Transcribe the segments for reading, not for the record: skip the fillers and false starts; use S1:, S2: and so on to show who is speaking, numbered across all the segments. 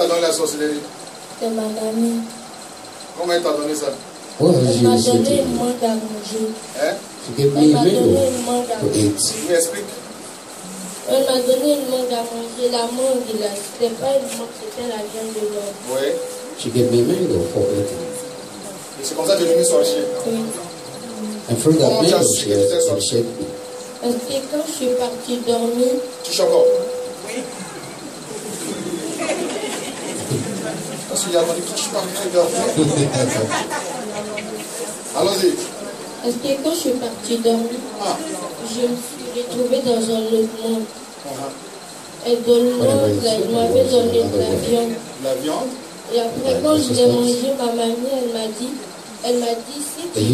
S1: t'a donné la sorcellerie?
S2: C'est ma amie.
S1: Comment elle t'a donné ça?
S2: Elle m'a donné une mangue à manger.
S1: Hein?
S2: Elle m'a donné une mangue à manger.
S1: Tu m'expliques?
S2: Elle m'a donné une mangue à manger. La mangue, c'était pas une mangue, c'était la viande de l'homme.
S1: Oui.
S3: She gave me mango for eating.
S1: Et c'est comme ça que tu es devenu sorcier.
S2: Oui.
S3: And through that
S1: Comment tu as
S3: mango,
S1: su
S3: she
S1: que tu étais
S3: has
S1: sorcier?
S3: shaped me.
S2: Parce que quand je suis partie dormir,
S1: Tu encore? Oui. Parce qu'il a entendu que je suis parti dormir. Allons-y.
S2: parce que quand je suis partie dormir, je me suis retrouvée dans un autre monde. Et dans le monde, là, il m'avait donné de la viande.
S1: La viande?
S2: Et après, quand je l'ai mangé, ma mamie, elle m'a dit, si tu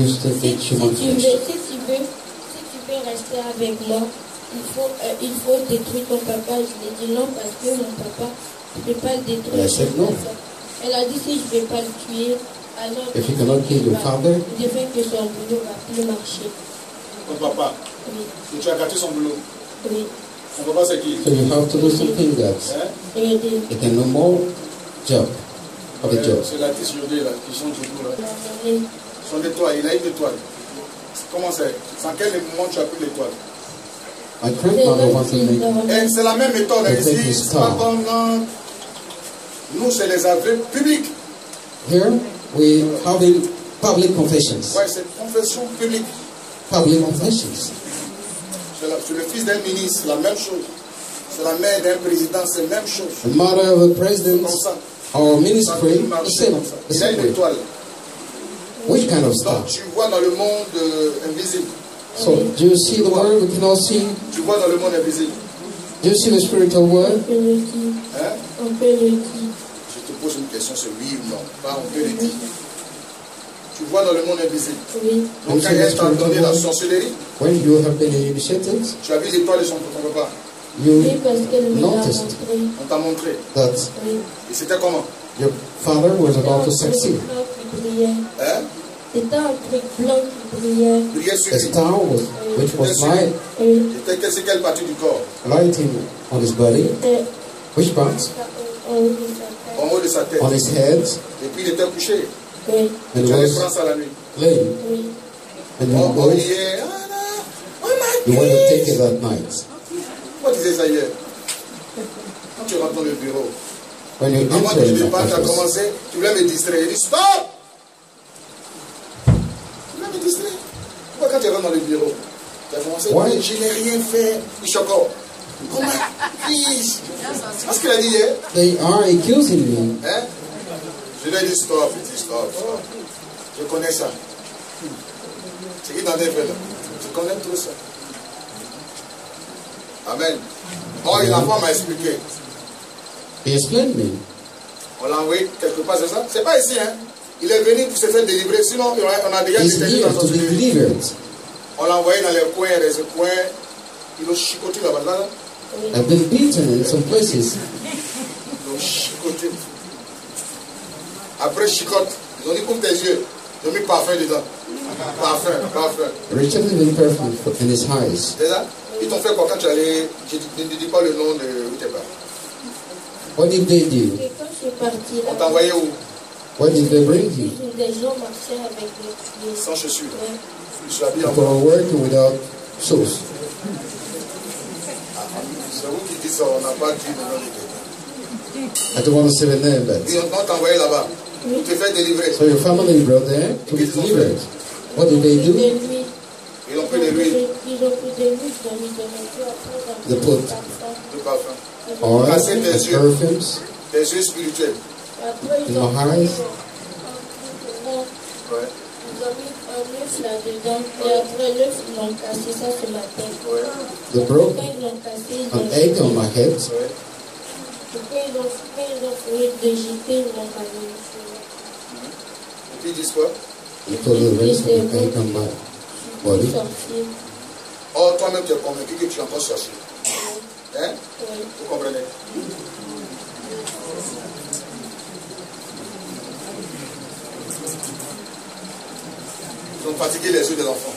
S2: veux rester avec moi, il faut détruire ton papa. Je lui ai dit non, parce que mon papa, je ne peux pas le détruire. Elle a dit, si je ne vais pas le tuer, alors
S3: If you cannot kill your father,
S2: je fais que son boulot ne va plus marcher.
S1: Ton papa?
S2: Oui.
S1: Et tu as gâté son boulot?
S2: Oui.
S1: Son papa, c'est qui?
S3: so you have to do something that
S2: Aider.
S3: you can no more job. Have a job.
S1: C'est l'artiste Jodé là, qui chante toujours là.
S2: Oui.
S1: Son étoile, il a une étoile. Comment c'est? Sans quel moment tu as pris l'étoile?
S3: My grandmother wants to make
S1: Et c'est la même méthode
S3: They take
S1: ici.
S3: his
S1: C'est pas
S3: car.
S1: comme nous, c'est les aveux publics.
S3: Here we having public confessions.
S1: Ouais, c'est confession publique.
S3: Public confessions.
S1: C'est le fils d'un ministre, la même chose. C'est la mère d'un président, c'est la même chose.
S3: The mother of a president
S1: Comme ça.
S3: or
S1: Ça
S3: ministry,
S1: peut
S3: the
S1: marcher
S3: same.
S1: comme ça.
S3: The
S1: Il a
S3: same
S1: une
S3: way.
S1: étoile.
S3: Which kind of star?
S1: Donc tu vois dans le monde invisible.
S3: So do you see the world we cannot see?
S1: Tu vois dans le monde invisible.
S3: Do you see the spiritual
S2: On
S3: world?
S2: peut le dire.
S1: Hein?
S2: On peut le dire.
S1: Je te pose une question, c'est oui ou non. Pas on peut le dire. Tu vois dans le monde invisible.
S2: Oui.
S1: Donc quand elle t'a donné la sorcellerie,
S3: When you have been initiated,
S1: tu as vu l'étoile de son papa.
S3: you
S2: Oui, parce qu'elle me l'a
S3: noticed
S2: montré.
S1: On t'a montré.
S3: that
S2: Oui.
S1: Et c'était comment?
S3: your father was about to succeed.
S1: Hein?
S2: C'était un truc blanc qui brillait.
S1: Brillait sur
S3: A
S1: lui.
S3: star was, which was light,
S2: Oui.
S1: C'est quelle partie du corps?
S3: lighting on his body.
S2: C'était
S3: Which part?
S2: en haut de sa
S1: En
S2: tête.
S1: haut de sa tête.
S3: On his head.
S1: Et puis il était couché.
S2: Oui.
S3: And
S1: Tu allais
S3: was
S1: prendre ça la nuit.
S3: laying.
S2: Oui.
S3: And
S1: Oh,
S3: you
S1: oh,
S3: go,
S1: hier. Oh my
S3: you want to take it
S1: God.
S3: that night.
S1: Pourquoi tu disais ça hier? Quand tu rentres dans le bureau,
S3: When you
S1: avant que
S3: enter
S1: je
S3: in the
S1: départe, tu as
S3: office,
S1: commencé, tu voulais me distraire. Il dit stop! Tu voulais me distraire. Pourquoi quand tu rentres dans le bureau, tu as commencé,
S3: Ouais.
S1: mais je n'ai rien fait. Il dit encore. Oh my fils! C'est ce qu'il a dit hier.
S3: they are accusing me.
S1: Hein? Je lui ai dit stop, il dit stop, stop. Je connais ça. C'est qui dans des faits là? Je connais tout ça. Amen. Oh, et la femme m'a expliqué.
S3: He explained me.
S1: On l'a envoyé quelque part, c'est ça? C'est pas ici, hein? Il est venu pour se faire délivrer, sinon on a déjà
S3: He's
S1: détenu
S3: here
S1: dans
S3: to
S1: son
S3: be
S1: série.
S3: delivered.
S1: On l'a envoyé dans les coins, ils l'ont chicoté là-bas, là.
S3: I've been beaten in some places.
S1: Ils l'ont chicoté. Après chicote, ils ont dit couvre tes yeux. Ils ont mis parfum dedans. Parfum, parfum.
S3: Richard has been perfect in his eyes.
S1: C'est ça? Ils t'ont fait quoi quand tu allais, je ne dis pas le nom de où tu es pas.
S3: What did they do?
S2: Et quand je suis partie
S1: On
S2: là,
S1: t'a envoyé où?
S3: What did they bring you?
S2: des gens marchaient avec les pieds.
S1: Sans chaussures.
S2: Ouais.
S1: Je suis habillé en
S3: People are working without shoes.
S1: C'est vous qui dites ça, on n'a pas dit le nom de quelqu'un.
S3: I don't want to say the name, but
S1: Ils ont t'envoyé là-bas. Pour te faire délivrer.
S3: so your family brought there to be delivered. What did they
S2: Des
S3: do?
S2: nuits.
S1: Ils ont pris de l'huile,
S2: Ils ont pris des nuits, ils ont mis de l'eau après.
S3: They put
S1: de parfum.
S3: oil
S1: Casser
S3: and
S1: tes yeux,
S3: perfumes
S1: tes yeux spirituels.
S2: Après,
S3: in my eyes.
S1: Ouais.
S2: Ils ont mis un œuf là-dedans. Et après l'œuf, ils l'ont cassé ça sur ma tête.
S1: Ouais.
S3: They broke
S2: Quand ils l'ont cassé, ils
S3: an
S2: ont
S3: egg on my head.
S1: Ouais.
S2: Quand ils ont fouillé de jeter, ils l'ont ramené.
S1: Et puis ils disent quoi?
S3: They put the rest of the egg on my body.
S2: Sorcier.
S1: Oh, toi-même tu es convaincu que tu es encore sorcier. Hein?
S2: Oui.
S1: Vous comprenez? Ils ont fatigué les yeux des enfants.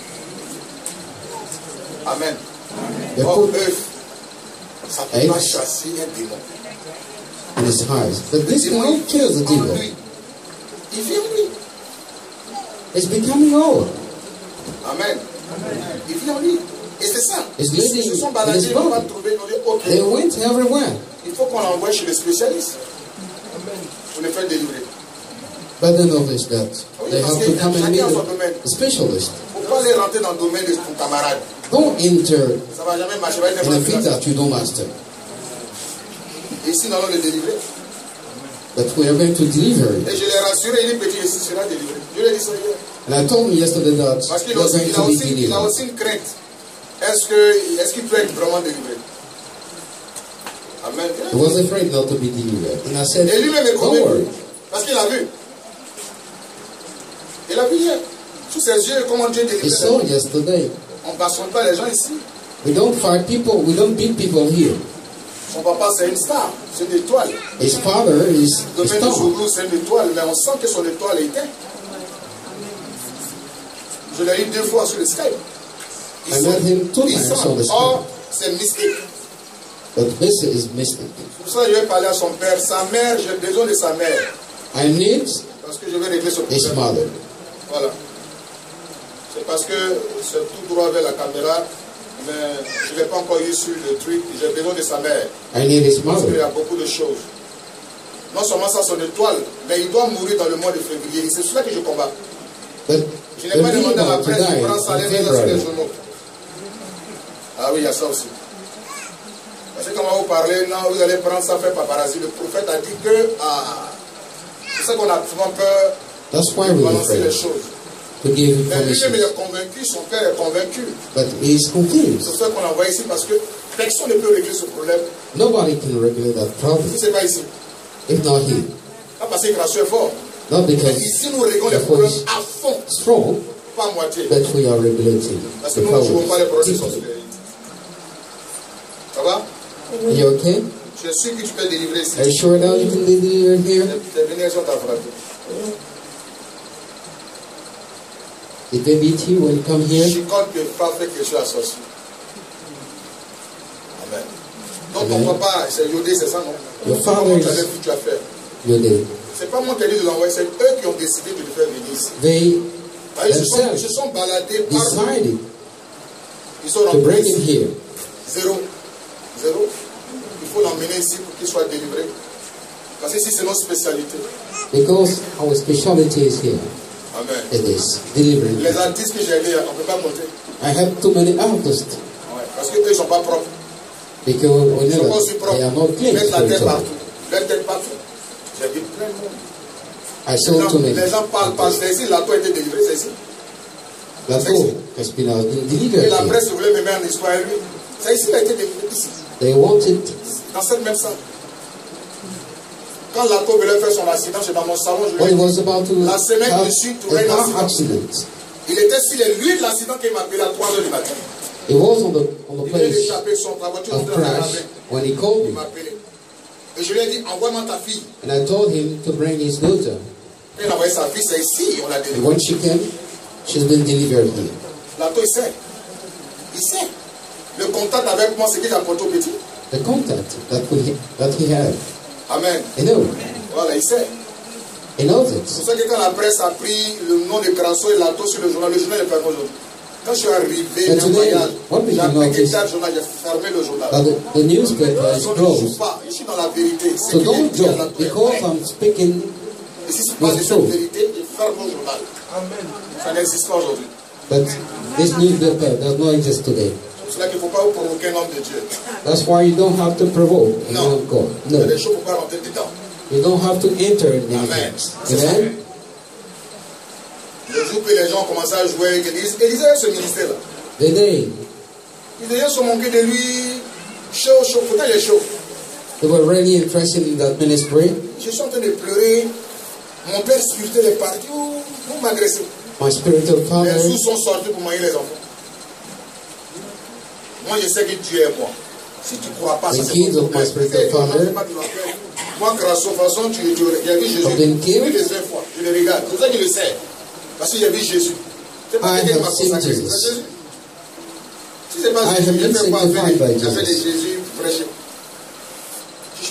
S1: Amen.
S3: They
S1: Oh,
S3: put
S1: œuf, ça ne peut pas chasser un démon.
S3: in his eyes. But this cannot kill the devil.
S1: Il vit en lui.
S3: It's becoming old.
S1: Amen. Il vit en lui. Et c'est ça.
S3: It's
S1: Ils
S3: living
S1: se sont
S3: in
S1: baladés,
S3: his
S1: ils vont pas
S3: body.
S1: trouver, ils ont dit, ok,
S3: They went everywhere.
S1: il faut qu'on l'envoie chez les spécialistes pour les faire délivrer.
S3: But they noticed that they have to come and meet a specialist.
S1: Il ne faut pas aller rentrer dans le domaine de ton camarade.
S3: Don't enter
S1: Ça ne va jamais marcher. Va être
S3: in a
S1: n'importe
S3: field
S1: quoi.
S3: that you don't master.
S1: Et ici, nous allons le délivrer.
S3: But we are going to deliver it.
S1: Et je l'ai rassuré, il est petit, il sera délivré. Je lui ai dit ça hier.
S3: And I told him yesterday that
S1: Parce qu'il
S3: we
S1: a
S3: are
S1: aussi,
S3: going
S1: il a
S3: to be
S1: aussi, il a
S3: delivered.
S1: aussi une crainte. Est-ce qu'il peut être vraiment délivré? Amen.
S3: He was afraid not to be delivered. And I said,
S1: Et lui-même est
S3: don't
S1: convaincu.
S3: worry.
S1: Parce qu'il a vu. Il a vu hier. Sous ses yeux, comment Dieu
S3: He
S1: délivre.
S3: saw yesterday.
S1: On ne bastonne pas les gens ici.
S3: We don't fight people. We don't beat people here.
S1: Son papa, c'est une star. C'est une étoile.
S3: His father is
S1: Le
S3: a
S1: domaine de
S3: star.
S1: Zouglou, c'est une étoile. Mais on sent que son étoile est éteinte. Je l'ai eu 2 fois sur le Skype.
S3: I met him 2
S1: Ils
S3: times
S1: sont.
S3: on the
S1: Or,
S3: Skype.
S1: c'est mystique.
S3: But this is mystic.
S1: Pour ça, je vais parler à son père. Sa mère, j'ai besoin de sa mère.
S3: I need
S1: Parce que je vais régler ce
S3: his
S1: problème.
S3: mother.
S1: Voilà. C'est parce que c'est tout droit vers la caméra. Mais je ne l'ai pas encore eu sur le truc. J'ai besoin de sa mère.
S3: I need his
S1: Parce qu'il y
S3: mother.
S1: a beaucoup de choses. Non seulement ça, son étoile, mais il doit mourir dans le mois de février. C'est cela que je combats.
S3: But
S1: Je
S3: the
S1: n'ai pas demandé à la
S3: people to
S1: presse
S3: die
S1: de prendre ça,
S3: in
S1: les mettre sur les
S3: February.
S1: journaux. Ah oui, il y a ça aussi. Parce que quand on va vous parler, non, vous allez prendre ça, faire paparazzi. Le prophète a dit que, c'est ça qu'on a souvent peur
S3: That's why
S1: de
S3: we're
S1: balancer les
S3: afraid
S1: choses.
S3: to give
S1: Mais lui-même, il
S3: information.
S1: est convaincu, son père est convaincu.
S3: But he's confused.
S1: C'est ça qu'on envoie ici parce que personne ne peut régler ce problème
S3: Nobody can regulate that problem
S1: si ce n'est pas ici.
S3: if not he.
S1: Pas parce que Gracieux est fort.
S3: Not
S1: Mais
S3: because
S1: ici, nous réglons les
S3: the
S1: problèmes
S3: force
S1: à fond,
S3: strong,
S1: pas à moitié.
S3: but we are regulating
S1: Parce que
S3: the
S1: nous ne jouons pas les
S3: problems.
S1: procès
S3: deeply.
S1: sorcellerie. Ça va?
S3: You okay?
S1: Je suis sûr que tu peux délivrer ici.
S3: Are you sure now you can deliver here?
S1: Tes vénérations t'a frappé.
S3: Did they beat you when you come here?
S1: Chicote ne peut pas faire quelque chose à sorcier. Amen. Donc ton
S3: Amen.
S1: papa, c'est Yodé, c'est ça, non?
S3: Your father
S1: Comment
S3: is-
S1: tu avais pu tu as fait?
S3: You did.
S1: C'est pas moi qui ai dit de l'envoyer, c'est eux qui ont décidé de le faire venir ici.
S3: They
S1: Ah, ils se
S3: themselves
S1: sont baladés partout.
S3: decided
S1: Ils sont
S3: to
S1: rentrés
S3: bring him
S1: ici.
S3: here.
S1: Zéro. Zéro. Il faut l'emmener ici pour qu'il soit délivré. Parce que ici, c'est notre spécialité.
S3: Because our specialty is here.
S1: Amen.
S3: It is delivering.
S1: Les artistes que j'ai aidés, on ne peut pas compter.
S3: I have too many artists
S1: Ouais. Parce qu'eux, ils ne sont pas propres.
S3: because we
S1: Ils ne
S3: know
S1: sont pas aussi
S3: that
S1: propres.
S3: they are not
S1: Ils
S3: clean
S1: mettent la tête
S3: spiritually.
S1: partout. Leur tête partout. J'ai dit plein de monde.
S3: I saw too many.
S1: Les gens parlent, c'est ici, la toi a été délivrée, c'est ici.
S3: That all has been
S1: Et
S3: delivered
S1: la
S3: here.
S1: presse voulait me mettre en histoire lui. C'est ici, il a été délivré, ici.
S3: They wanted,
S1: Dans cette même salle. Quand la voulait faire son accident, c'est dans mon salon, je
S3: when
S1: lui
S3: he
S1: ai dit,
S3: was about to
S1: la semaine
S3: have
S1: dessus, tout
S3: a
S1: un
S3: car
S1: accident.
S3: accident.
S1: Il était sur les lieux de l'accident qu'il m'a appelé à 3 h du matin.
S3: He was on the
S1: Il venait
S3: place
S1: d'échapper son la voiture
S3: of
S1: était dans la
S3: crash
S1: main.
S3: when he called
S1: Il
S3: me.
S1: m'a appelé. Et je lui ai dit, envoie-moi ta fille.
S3: And I told him to bring his daughter.
S1: Quand il a envoyé sa fille, c'est ici, on l'a
S3: And
S1: délivré.
S3: when she came, she's been delivered here.
S1: L'ato, il sait. Il sait. Le contact avec moi, c'est qu'il a apporté au petit.
S3: The contact that he had,
S1: Amen.
S3: you know,
S1: Voilà, il sait.
S3: he knows
S1: C'est
S3: it.
S1: pour ça que quand la presse a pris le nom de Crasso et Lato sur le journal n'est pas aujourd'hui. Quand je suis arrivé
S3: But
S1: dans le
S3: today,
S1: voyage,
S3: what did
S1: j'ai
S3: you
S1: appris
S3: notice?
S1: que le journal, j'ai fermé le journal.
S3: But the newspaper is
S1: Je ne joue
S3: closed.
S1: pas, je suis dans la vérité. C'est
S3: So
S1: qu'il est
S3: don't
S1: dit à
S3: joke,
S1: Lato.
S3: because I'm speaking
S1: Et si c'est pas de
S3: with
S1: cette
S3: truth.
S1: vérité, je ferme le journal. Ça n'existe pas aujourd'hui.
S3: But this newspaper does not exist today.
S1: C'est là qu'il ne faut pas vous provoquer un homme de Dieu.
S3: That's why you don't have to provoke a man
S1: Non.
S3: of God.
S1: Il y a
S3: No.
S1: des choses qu'il ne faut pas rentrer dedans.
S3: You don't have to enter in the
S1: Amen.
S3: things. Amen?
S1: Le jour que les gens ont commencé à jouer avec Élise, Élise a ce ministère-là.
S3: The day
S1: Les gens sont manqués de lui. Chaud, chaud. Pourtant, il est chaud.
S3: they were really interested in that ministry,
S1: Je suis en train de pleurer. Mon père spirituel est parti. Vous m'agressez.
S3: my spiritual
S1: Les
S3: father,
S1: sous sont sortis pour marier les enfants. Moi, je sais que Dieu est moi. Si tu ne crois pas,
S3: The
S1: ça c'est
S3: kids
S1: ton
S3: of my
S1: problème.
S3: spiritual father
S1: Moi, grâce aux façons, j'ai vu Jésus
S3: have been killed.
S1: plus de 5 fois. Je le regarde. C'est pour ça qu'il le sait. Parce que j'ai vu Jésus. C'est pas
S3: I
S1: quelqu'un qui m'a
S3: have seen
S1: consacré.
S3: Jesus.
S1: C'est Jésus. Si c'est pas
S3: I
S1: Jésus,
S3: have
S1: je
S3: been
S1: ne fais pas
S3: sanctified by
S1: j'ai fait de
S3: Jesus.
S1: Jésus prêché. Je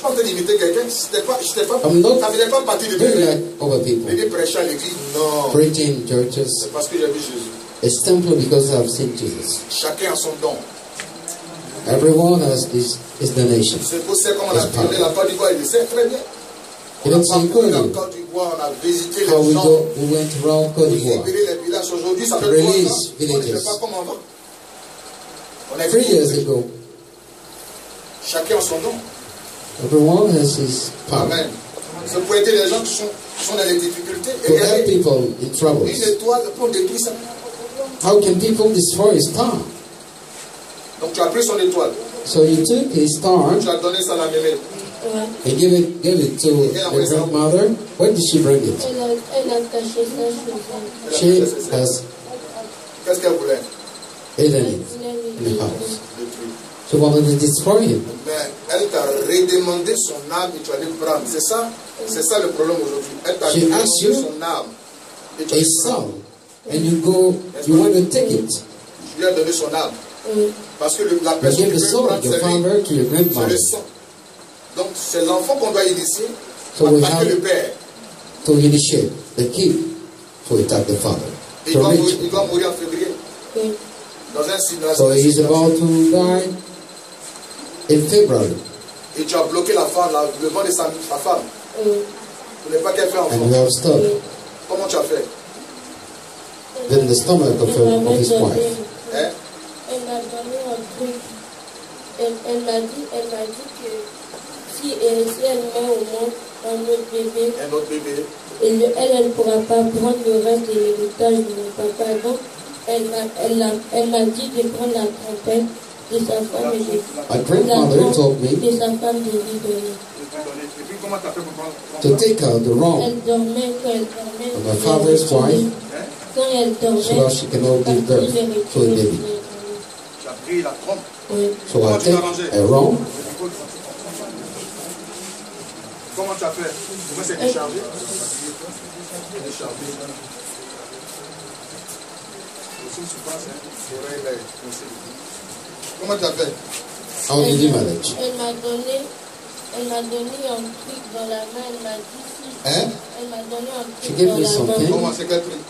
S1: suis pas en train d'imiter quelqu'un. Ça ne faisait pas partie de mes de prêcher à l'église. Non.
S3: Preaching churches.
S1: C'est parce que j'ai vu Jésus.
S3: It's simply because I've seen Jesus.
S1: Chacun a son don.
S3: Everyone has his donation.
S1: C'est pour ça qu'on a tourné la Côte d'Ivoire, il sait très bien. On a parcouru la Côte d'Ivoire, on a visité les gens.
S3: We went around Côte d'Ivoire.
S1: Les villages aujourd'hui, ça fait 3 ans. On ne sait pas comment on va. On a
S3: 3 years ago.
S1: Chacun a son don.
S3: Everyone has his power.
S1: Amen. C'est pour aider les gens qui sont dans les difficultés.
S3: To help people in troubles.
S1: Une étoile pour détruire ça.
S3: How can people destroy a star?
S1: Donc tu as pris son étoile.
S3: So you took his star.
S1: Tu as donné ça à la mémé.
S3: And gave it to the grandmother. Where did she bring it?
S2: Elle a caché ça chez elle.
S3: She has
S1: Qu'est-ce qu'elle voulait?
S3: hidden it in the house. She wanted to destroy him.
S1: Mais elle t'a redemandé son âme et tu allais prendre. C'est ça le problème aujourd'hui. Elle t'a demandé son âme. Et tu
S3: a soul, and you want to take it.
S1: Je lui ai donné son âme. Parce que la personne qui veut prendre c'est le sang. Donc c'est l'enfant qu'on doit initier, pas que le père.
S3: To initiate the kid to attack the father.
S1: Il doit mourir en février. Dans un signe.
S3: So he's about to die in February.
S1: Et tu as bloqué la femme, le vent de sa femme. Pour ne pas qu'elle fasse enfant.
S3: And you have stopped.
S1: Comment tu as fait?
S3: Then the stomach of his wife.
S1: Hein?
S2: Elle m'a donné un truc. Elle m'a dit que si elle met au monde un autre bébé, elle ne pourra pas prendre le reste de l'héritage de mon papa. Donc, elle m'a dit de prendre la trompette de sa femme et de sa femme de lui donner.
S3: To take out the wrong of my father's wife, so she cannot give birth to a baby. So I take a wrong.
S1: Comment tu as fait? Comment c'est déchargé? Comment tu as fait?
S3: How did you manage?
S2: Elle m'a donné un truc dans la main. Elle m'a dit si.
S3: Hein?
S2: Elle m'a donné un
S3: She
S2: truc
S3: gave
S2: dans
S3: me
S2: la
S3: something.
S2: main.
S1: Comment c'est quel truc?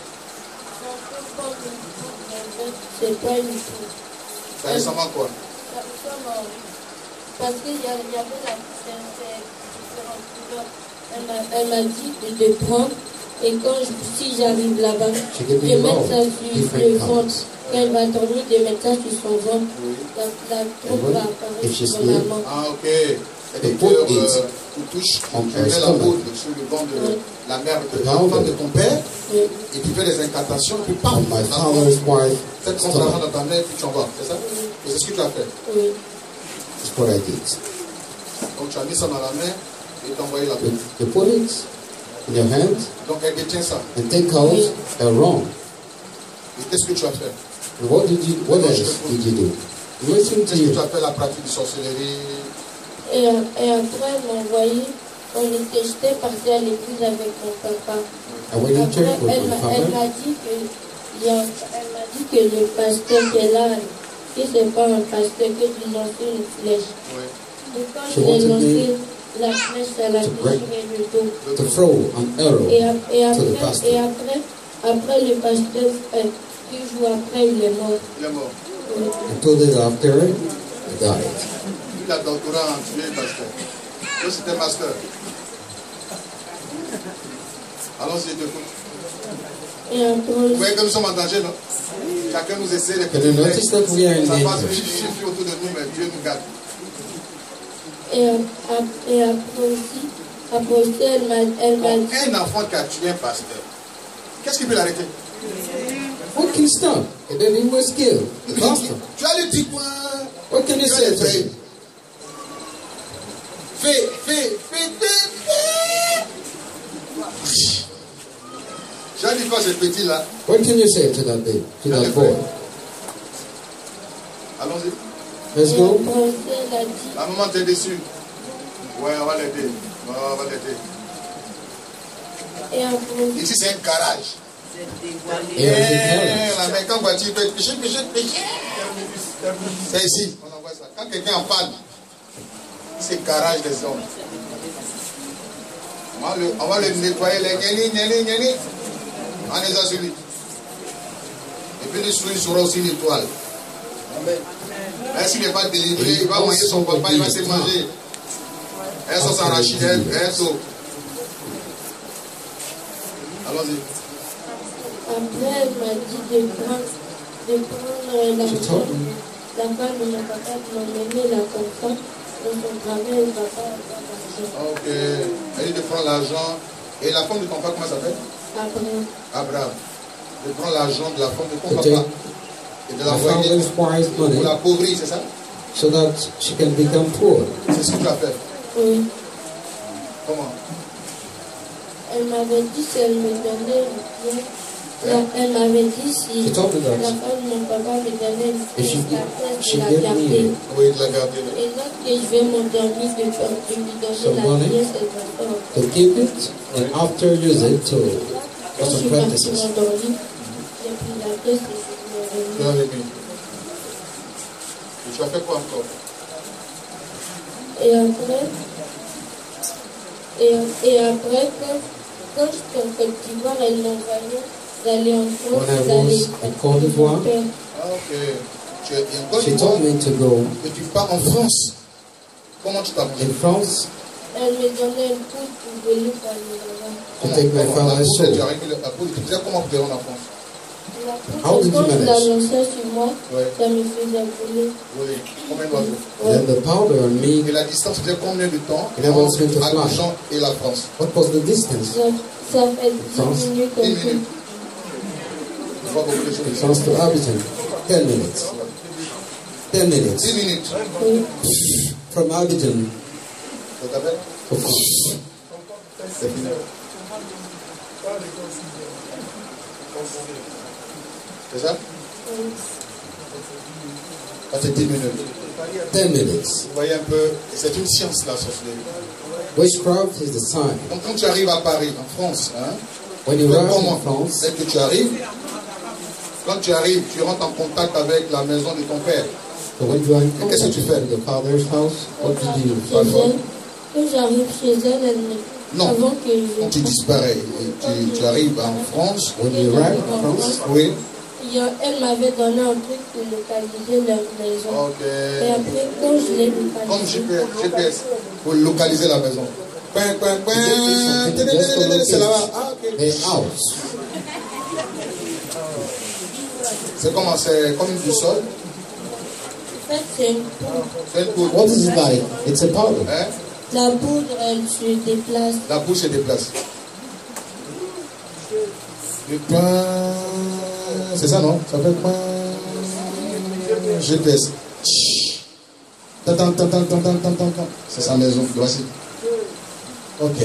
S2: C'est pas une truc.
S1: Ça ressemble à quoi?
S2: Ça ressemble parce qu'il y avait la différentes couleurs. Elle m'a dit de prendre. Et quand si j'arrive là-bas, de mettre ça sur le ventre. Quand elle va dormir, de mettre ça sur son ventre. La trompe va apparaître sur la main.
S1: Ah, ok. C'est-à-dire tu touches, tu mets la peau sur le ventre de la mère de l'enfant de ton père, et tu fais des incantations, et puis paf, cette trompe d'argent dans ta main, et puis tu envoies. C'est ça? Et c'est ce que tu as fait?
S2: Oui.
S3: That's what I did.
S1: Donc tu as mis ça dans la main, et tu as envoyé la peau.
S3: You put it in your hand.
S1: Donc elle détient ça.
S3: And take out a wrong.
S1: Et qu'est-ce que tu as fait?
S3: What else did you do? Listen to
S1: Qu'est-ce que
S3: you.
S1: tu as fait la pratique de sorcellerie?
S2: Et après, elle m'a envoyé, on était jetés partis à l'église avec mon papa.
S3: I went to church with my
S2: Elle
S3: father.
S2: m'a dit que le pasteur qui est là, que c'est pas un pasteur, que tu lances une flèche.
S1: Oui.
S2: Et quand je l'ai lancé, la flèche, elle a déchiré le dos.
S3: To throw an arrow to the pastor.
S2: Et après le pasteur, 2 jours après, il est mort.
S1: Il est mort.
S3: And 2 days after, he died.
S1: Il a doctorat en tuer pasteur. Toi, c'était master. Allons-y, je t'écoute.
S2: Et après,
S1: Vous voyez que nous sommes en danger, non? Chacun nous essaie de
S3: Can you notice that we are in
S1: ça passe
S3: danger?
S1: suffit autour de nous, mais Dieu nous garde.
S2: et après aussi, elle m'a dit.
S1: Un enfant qui a tué un pasteur, qu'est-ce qui peut l'arrêter?
S3: What can stop? And then he was killed. The pastor.
S1: Tu as le dit quoi?
S3: What can you say to him?
S1: Fais. J'ai dit quoi ce petit là?
S3: What can you say to that baby, to that boy?
S1: Allons-y.
S3: Let's go.
S2: Elle a dit.
S1: La maman t'est déçue. Ouais, on va l'aider. On va l'aider.
S2: Et après,
S1: Ici c'est un garage.
S3: Yeah,
S1: La main quand voiture fait péché. C'est ici. On envoie ça. Quand quelqu'un en parle, c'est garage des hommes. On va le nettoyer, les gnéni. On les a suivis. Et puis le soir, il sera aussi l'étoile. Même s'il n'est pas délivré, il va manger son papa, il va se manger. Un sauce arachide, un saut. Allons-y.
S2: Après, elle m'a dit de prendre l'argent. La femme de mon papa qui m'a donné la confiance. Dans son travail, elle ne va pas avoir l'argent.
S1: Ok. Elle dit de prendre l'argent. Et la femme de ton papa, comment ça s'appelle? Abraham. De prendre l'argent de la femme de ton papa. Et de l'envoyer pour l'appauvrir, c'est ça?
S3: So that she can become poor.
S1: C'est ce que tu as fait?
S2: Oui.
S1: Comment?
S2: Elle m'avait dit si elle me donnait bien. Elle m'avait dit si la femme de mon papa me donnait une pièce, je la gardais.
S1: Oui, de la garder.
S2: Et lorsque je vais m'endormir, de lui donner la pièce, elle va faire.
S3: To keep it and after use it to
S2: Quand je suis partie m'endormir, j'ai pris la pièce et je suis
S1: revenue. Et tu as fait quoi encore?
S2: Et après, quand je suis en Côte d'Ivoire, elle m'envoyait d'aller en France, d'aller
S3: en Côte d'Ivoire.
S1: Ah, ok.
S3: She told me to go.
S1: Et tu pars en France. Comment tu t'appelles?
S3: In France.
S2: Elle me donnait une poudre pour venir parler là-bas.
S3: To take my father's soul.
S1: Tu disais comment vous en France?
S3: How did you
S2: Quand je
S3: manage?
S2: l'annonçais sur moi, ça me faisait voler.
S1: Oui. Combien d'oiseaux?
S3: Then the powder on me.
S1: Et la distance faisait combien de temps
S3: It was going to fly.
S1: Abidjan et la France?
S3: What was the distance?
S2: Ça fait 10 minutes.
S1: 10 minutes.
S3: France to Abidjan. 10 minutes. 10 minutes.
S1: 10 minutes.
S2: Oui.
S3: From Abidjan.
S1: Ça t'appelle?
S3: To France.
S1: C'est fini. C'est ça?
S2: Oui.
S1: Ça fait 10 minutes.
S3: 10 minutes.
S1: Vous voyez un peu, c'est une science la sorcellerie.
S3: Witchcraft is the sign.
S1: Donc quand tu arrives à Paris, en France, hein,
S3: When you arrive
S1: comment
S3: in France,
S1: c'est que tu arrives? Quand tu arrives, tu rentres en contact avec la maison de ton père.
S3: so when you are in
S1: Qu'est-ce que
S3: contact
S1: tu fais?
S3: with your father's house, what do you do?
S2: Quand j'arrive chez elle, elle me...
S1: Non,
S2: Avant que je...
S1: quand tu disparais, tu arrives en France.
S3: When you arrive in France,
S1: Oui.
S2: Elle m'avait donné un truc pour localiser leur maison.
S1: Ok.
S2: Et après, quand je l'ai localisé...
S1: Comme GPS, pour localiser la maison. C'est là-bas. Ah, ok.
S3: a house.
S1: C'est comment? C'est comme du sol?
S2: En fait, c'est une poudre.
S1: C'est une poudre.
S3: What is it like? It's a powder.
S1: Hein?
S2: La poudre, elle se déplace.
S1: La bouche se déplace. Le pain. C'est ça, non? Ça fait pain. GPS. C'est sa maison. Voici. Ok.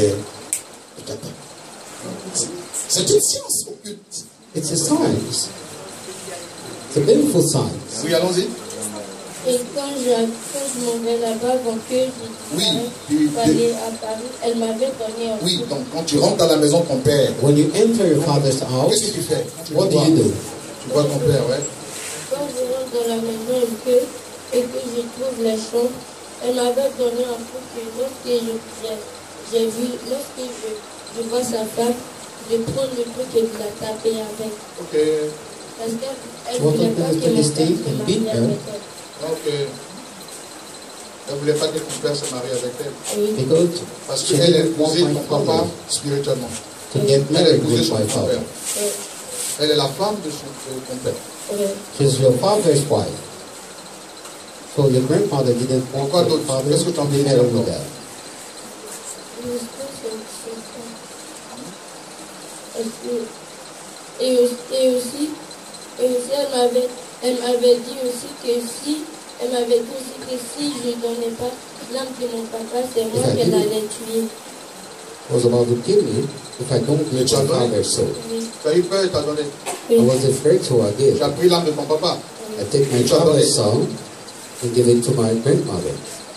S1: C'est une science occulte.
S3: It's a science. It's a beautiful science.
S1: Oui, allons-y.
S2: Et quand je m'en vais là-bas, avant que je aller à Paris, elle m'avait donné un
S1: Oui, donc quand tu rentres dans la maison de ton père,
S3: When you enter your father's house,
S1: qu'est-ce que tu fais?
S3: what do you do?
S1: Tu vois ton père, ouais.
S2: Quand je rentre dans la maison et que je trouve les chambres, elle m'avait donné un truc que lorsque j'ai vu, lorsque je vois sa femme, je prends le truc et je la taper avec.
S1: Ok.
S2: Parce qu'elle ne
S3: What
S2: voulait
S3: do
S2: pas
S3: you
S2: que
S3: do?
S2: mon
S3: Stay
S2: père se
S3: and beat
S2: marie
S3: her?
S2: avec elle.
S1: Ok. Elle ne voulait pas que ton père se marie avec elle.
S2: Oui.
S3: Because
S1: Parce
S3: she
S1: qu'elle
S3: didn't want
S1: épousait
S3: my
S1: ton papa
S3: father
S1: spirituellement.
S3: to get
S1: Elle
S3: married
S1: épousait
S3: with
S1: son
S3: my
S1: père.
S3: father.
S1: Elle est la femme de ton père.
S3: She's your father's wife. So your grandfather didn't want
S1: Quoi
S3: your
S1: d'autre?
S3: father
S1: Qu'est-ce que tu
S3: to
S1: en
S3: be
S1: veux
S3: married
S1: dire
S3: with her.
S2: Et aussi, elle m'avait dit aussi que si je ne donnais pas l'âme de mon papa, c'est moi qu'elle allait tuer.
S3: Was about to kill me if I don't give my father's soul.
S1: Tu as eu peur et t'as donné.
S3: I was afraid, so I
S1: Tu
S3: did.
S1: as pris l'âme de ton papa.
S3: I take my father's soul and give it to my grandmother.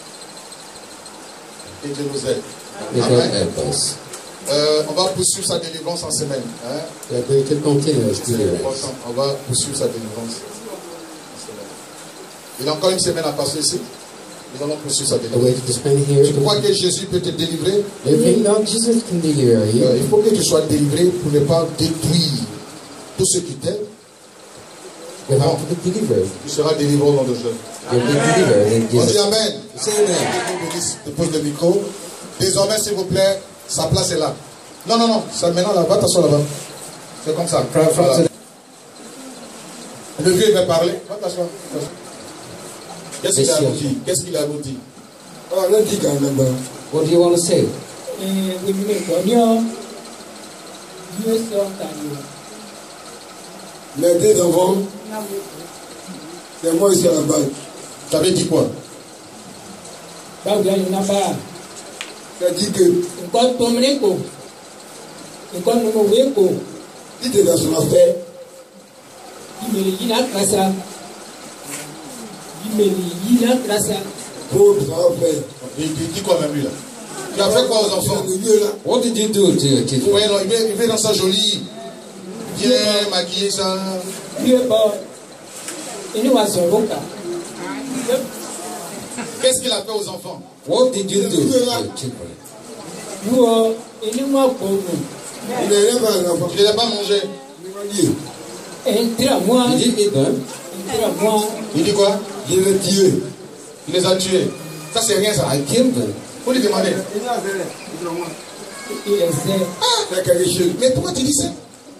S1: Et Dieu nous aide.
S3: May God help us.
S1: On va poursuivre sa délivrance en semaine. Hein?
S3: We are going to continue this
S1: C'est
S3: deliverance.
S1: important. On va poursuivre sa délivrance. Il y a encore une semaine à passer ici. Nous allons poursuivre sa
S3: a
S1: délivrance.
S3: way to spend here.
S1: Tu crois que Jésus peut te délivrer?
S3: You think now Jesus can deliver you?
S1: Il faut que tu sois délivré pour ne pas détruire tout ce qui t'aide.
S3: You have to be delivered.
S1: Tu seras délivré au nom de Jésus.
S3: You'll be delivered in
S1: On dit
S3: Jesus.
S1: Amen.
S3: Say amen.
S1: Je pose le micro. Désormais, s'il vous plaît, sa place est là. Non, non, non. Ça, maintenant, là-bas, t'assois là-bas. C'est comme ça. Voilà. Le vieux, il va parler. Va t'asseoir. Qu'est-ce qu'il a nous dit? Qu'est-ce qu'il a nous dit?
S3: What do you want to say?
S4: Les deux enfants, c'est moi ici à la base.
S1: Tu avais dit quoi?
S4: C'est dit que si tu es dans son affaire, pour ça faire.
S1: Il dit quoi même lui là? Tu as fait quoi aux enfants?
S3: What did you do to your children?
S1: Ouais, non, il vient dans sa jolie, bien maquillé ça. Qu'est-ce qu'il a fait aux enfants?
S3: What did you do to your children?
S4: Il n'est rien à l'enfant.
S1: Tu ne les as pas mangés.
S3: Did you eat them?
S1: Il dit quoi?
S4: Je l'ai tué.
S1: Il les a tués. Ça c'est rien ça.
S3: I killed them.
S1: Faut lui demander.
S4: C'est quelque chose.
S1: Mais pourquoi tu dis ça?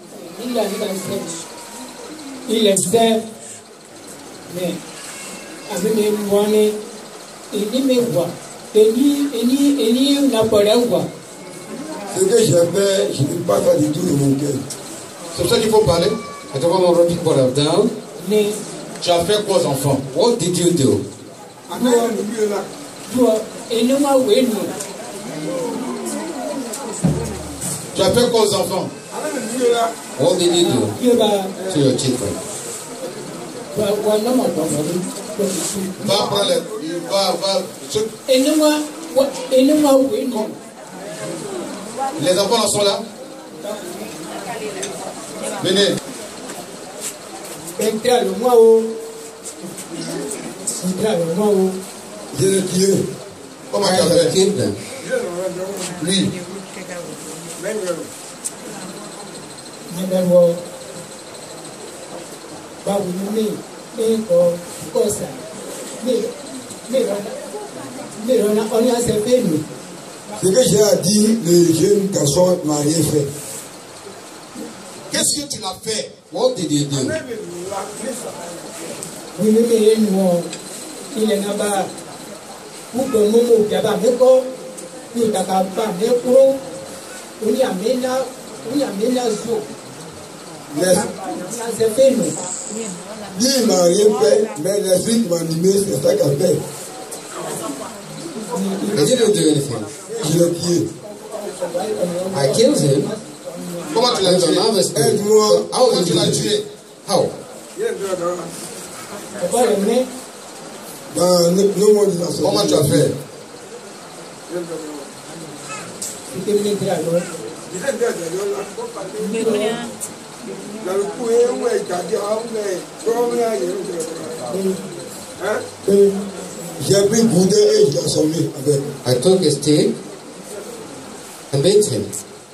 S4: Ce que j'ai fait, je ne peux pas faire du tout de mon cœur.
S1: C'est pour ça qu'il faut parler.
S3: I don't want to repeat what I've done.
S1: Tu as fait quoi aux enfants?
S3: What did you do?
S1: Tu as fait quoi aux enfants?
S3: What did you do to your children?
S1: Va prendre les... Les enfants là sont là. Venez.
S4: Je l'ai tué.
S1: Comment tu as
S3: I
S1: fait?
S3: killed them.
S1: Lui.
S4: Ce que j'ai à dire, le jeune garçon n'a rien fait.
S1: Qu'est-ce que tu l'as fait?
S3: What did you do?
S4: Lui, il n'a rien fait, mais l'esprit qui m'a animé, c'est ça qu'il a fait.
S3: I didn't do anything.
S4: Je l'ai tué.
S3: I killed him.
S1: Comment tu l'as
S3: With
S1: tué?
S3: another spirit.
S4: Aide-moi.
S3: How
S1: Comment
S3: did
S1: tu
S3: you
S1: l'as
S3: do
S1: tué?
S3: it? How?
S4: Dans nos mondes de la société.
S1: Comment tu as fait?
S4: J'ai pris Bouddha et je l'ai assommé avec.
S3: I took a stick and beat him.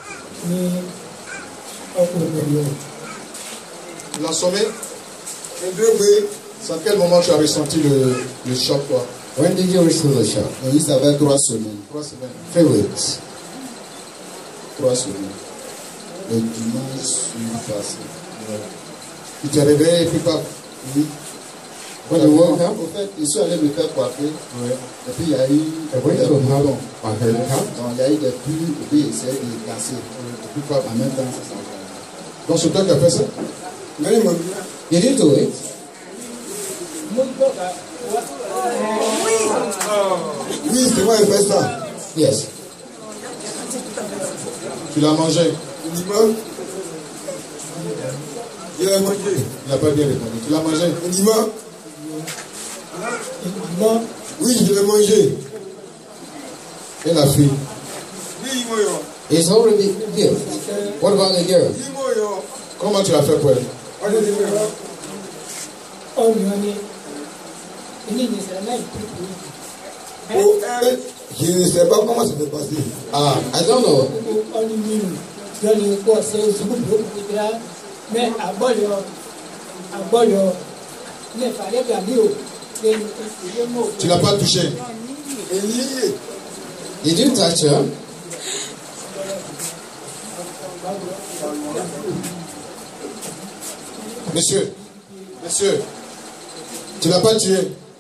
S1: Tu l'as assommé?
S4: Oui.
S1: C'est à quel moment tu as ressenti le choc, toi?
S3: When did you receive the shot?
S1: Oui, ça fait 3 semaines. 3 semaines.
S3: 3 weeks.
S1: 3 semaines. Le dimanche passé. Tu t'es réveillé et puis pas. Oui.
S3: When you woke up,
S1: Au fait, ils sont allés me faire coiffer.
S3: Ouais.
S1: Et puis il y a eu.
S3: I went to have my hair cut.
S1: Donc il y a eu des pluies et puis ils essaient de casser. Et puis pas en même temps, ça s'en va. Donc c'est toi qui as fait ça?
S3: Did you do it?
S4: Oui, c'est moi qui ai fait ça.
S3: Yes.
S1: Tu l'as mangé?
S4: Dimanche, je l'ai mangé.
S1: Il n'a pas bien répondu. Tu l'as mangé?
S4: Dimanche, oui, je l'ai mangé.
S1: Et la fille?
S3: It's already here. What about the girl?
S1: Comment tu l'as fait pour elle?
S4: Je ne sais pas comment ça va passer.
S3: Ah, I don't know.
S5: Mais
S1: tu l'as pas touché.
S3: Did you touch her?
S1: Monsieur, tu l'as pas tué.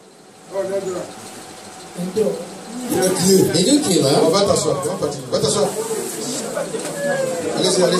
S3: Did you kill her?
S1: On va t'asseoir, va t'asseoir. Allez-y.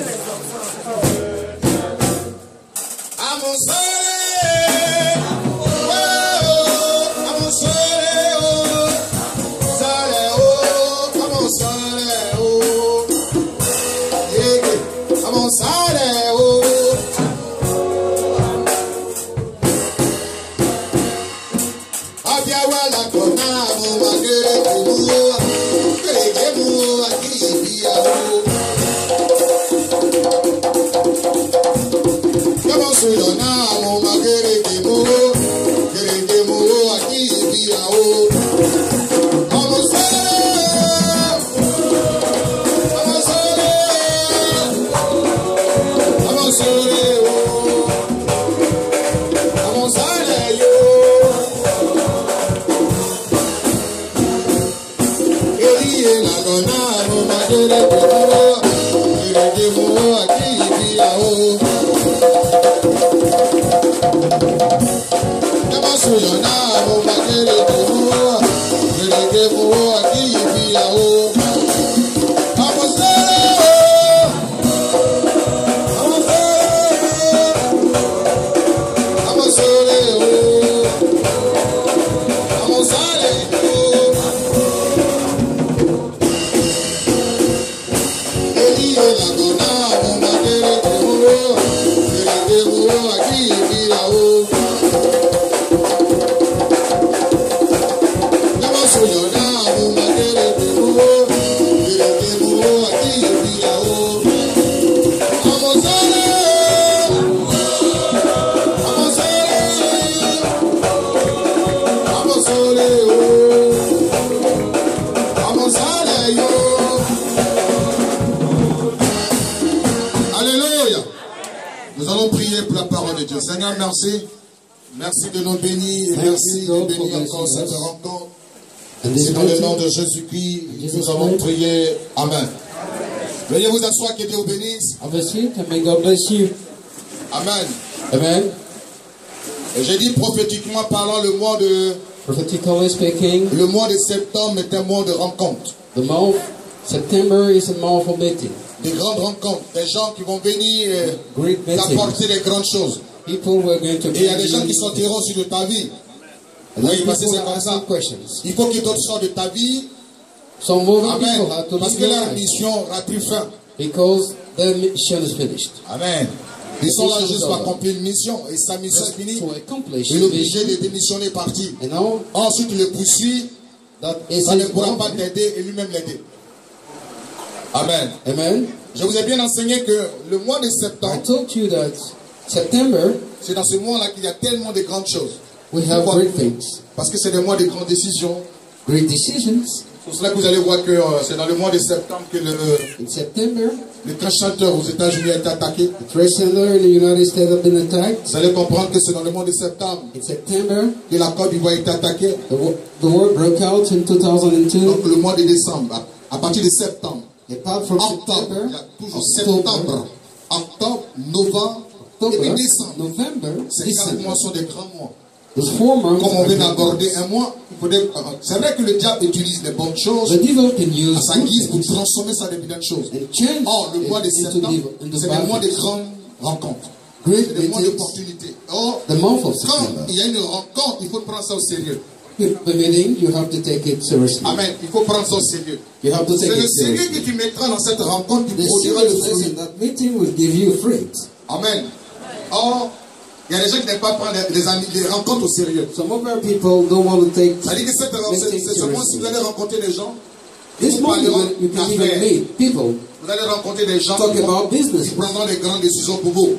S1: Seigneur, merci. Merci de nous bénir et merci de bénir encore cette rencontre. C'est dans le nom de Jésus-Christ que nous avons prié. Amen. Veuillez vous asseoir, que Dieu vous bénisse. Amen.
S3: Amen.
S1: Et j'ai dit prophétiquement parlant, le mois de septembre est un mois de rencontre.
S3: The month September is a month of meeting.
S1: Des grandes rencontres, des gens qui vont venir t'apporter des grandes choses.
S3: People were going to
S1: et il y a des gens qui sortiront sur de ta vie. Oui, parce que c'est comme ça. Il faut que d'autres sortent de ta vie. Amen. Parce que la mission a pris fin.
S3: Because the mission is finished.
S1: Amen. Ils sont là juste pour accomplir une mission. Et sa mission est finie. Il est obligé de démissionner partir. Ensuite, il le poursuit. Ça ne pourra pas t'aider et lui-même l'aider. Amen.
S3: Amen.
S1: Je vous ai bien enseigné que le mois de septembre,
S3: I told you that September,
S1: c'est dans ce mois-là qu'il y a tellement de grandes choses.
S3: We have great things.
S1: Parce que c'est des mois de grandes décisions.
S3: Great decisions.
S1: C'est pour cela que vous allez voir que c'est dans le mois de septembre que le grand chanteur aux États-Unis a été attaqué.
S3: The trade center in the United States have been attacked.
S1: Vous allez comprendre que c'est dans le mois de septembre que la Côte d'Ivoire a été attaquée.
S3: The war broke out in 2002.
S1: Donc le mois de décembre, à partir de septembre.
S3: Apart from
S1: octobre, il y a toujours septembre, octobre, novembre, et puis décembre. Ces 4 mois sont des grands mois. Comme on vient d'aborder un mois, c'est vrai que le diable utilise les bonnes choses à sa guise pour transformer ça en bonnes choses. Or, le mois de septembre, c'est le mois des grandes rencontres. C'est le mois d'opportunités. Or, quand il y a une rencontre, il faut prendre ça au sérieux.
S3: The meeting, you have to take it seriously.
S1: Amen. Il faut prendre ça au sérieux.
S3: You have to take
S1: c'est
S3: it
S1: le sérieux que tu mettras dans cette rencontre qui produira le fruit.
S3: That meeting will give you fruit.
S1: Amen. Or, il y a des gens qui n'aiment pas prendre les rencontres au sérieux.
S3: Some other people don't want to take.
S1: Ça dit que c'est seulement si vous allez rencontrer des gens.
S3: This morning you can even meet people.
S1: Vous allez rencontrer des gens
S3: talk about business.
S1: qui prendront des grandes décisions pour vous.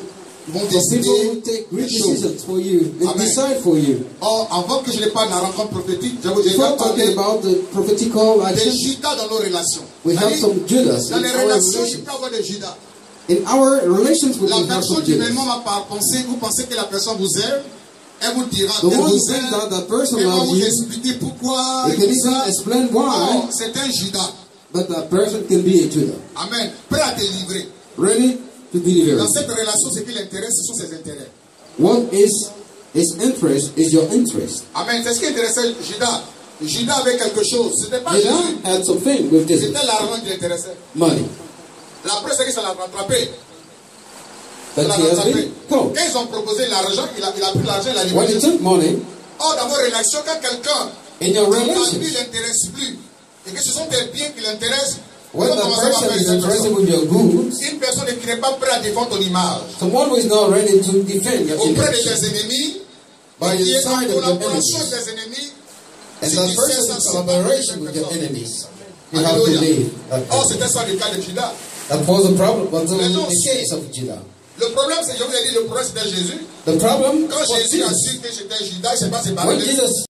S1: vont
S3: So people
S1: décider
S3: will take great
S1: des choses.
S3: decisions for you and
S1: Amen.
S3: decide for you.
S1: Or, avant que je ne parle de la rencontre prophétique, je vous ai déjà
S3: Before talking
S1: parlé
S3: about the prophetical
S1: des
S3: action,
S1: Judas dans nos relations.
S3: we have some Judas
S1: Dans
S3: in
S1: les
S3: our
S1: relations, il
S3: relations.
S1: peut y avoir des Judas.
S3: In our relations, we
S1: La
S3: can have
S1: personne
S3: some
S1: qui
S3: Judas.
S1: vraiment va penser, vous pensez que la personne vous aime, elle vous dira
S3: The
S1: qu'elle
S3: one who
S1: vous
S3: think
S1: aime,
S3: that person
S1: elle va
S3: loves
S1: vous
S3: you,
S1: expliquer pourquoi
S3: they
S1: et
S3: can
S1: tout ça.
S3: even explain why,
S1: Oh, c'est un Judas.
S3: but that person can be a Judah.
S1: Amen. Prêt à te livrer.
S3: Ready to deliver.
S1: Dans cette relation, ce qui l'intéresse, ce sont ses intérêts.
S3: What is his interest is your interest.
S1: Amen. C'est ce qui intéressait Judas. Judas avait quelque chose. Ce n'était pas
S3: Judah
S1: Jésus.
S3: had something with this
S1: C'était l'argent qui l'intéressait.
S3: money.
S1: La preuve, c'est que ça l'a rattrapé.
S3: But he has been caught.
S1: Quand ils ont proposé l'argent, il a pris l'argent, il a
S3: When he
S1: libéré.
S3: took money,
S1: Or, dans vos relations, quand quelqu'un
S3: in your
S1: qui
S3: relations,
S1: lui l'intéresse plus, et que ce sont des biens qui l'intéressent,
S3: when
S1: vous
S3: the
S1: commencez à
S3: person
S1: faire
S3: is
S1: des
S3: interested
S1: personnes.
S3: with your goods,
S1: Une personne qui n'est pas prête à défendre ton image
S3: someone who is not ready to defend your
S1: auprès de
S3: image,
S1: tes ennemis,
S3: by
S1: qui
S3: the
S1: est en
S3: side of your
S1: collaboration
S3: enemies,
S1: avec tes ennemis,
S3: and
S1: si
S3: that
S1: tu sais
S3: person
S1: ça,
S3: in
S1: c'est
S3: collaboration
S1: pas
S3: with your
S1: personne.
S3: enemies, you have to
S1: Alléluia.
S3: leave.
S1: Or, c'était ça le cas de Judas.
S3: That was the problem, but
S1: Les gens
S3: the case of Judah.
S1: Le problème, c'est, je vous ai dit, le problème c'était Jésus.
S3: The problem
S1: Quand
S3: was
S1: Jésus a
S3: Jesus.
S1: su que j'étais Judas, il ne s'est pas séparé
S3: When
S1: de lui.
S3: Jesus